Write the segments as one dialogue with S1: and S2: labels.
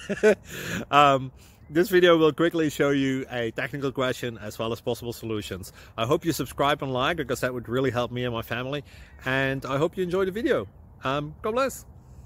S1: This video will quickly show you a technical question as well as possible solutions. I hope you subscribe and like, because that would really help me and my family. And I hope you enjoy the video. God bless.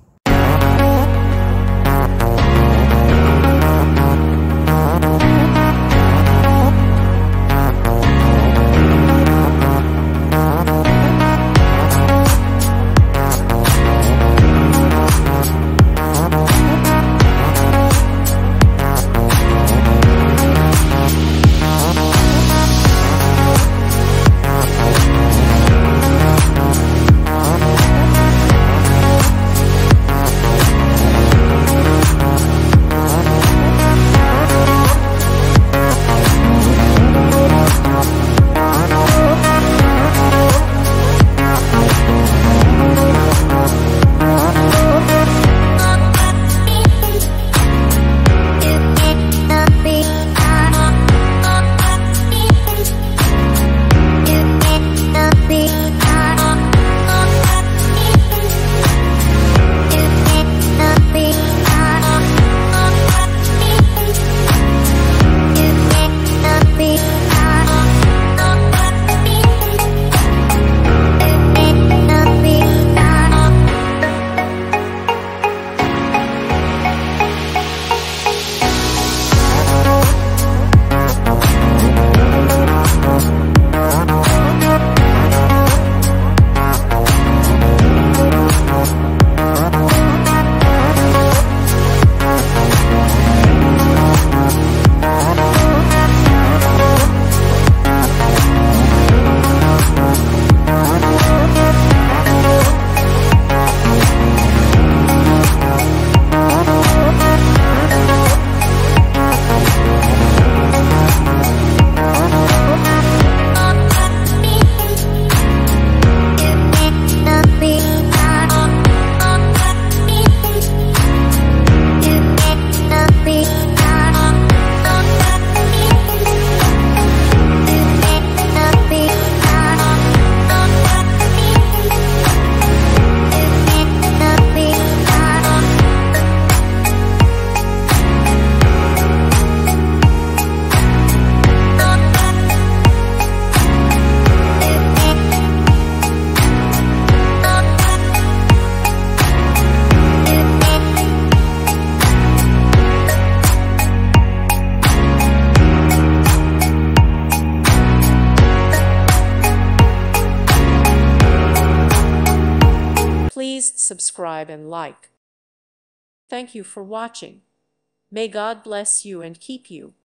S2: Please subscribe and like. Thank you for watching. May God bless you and keep you.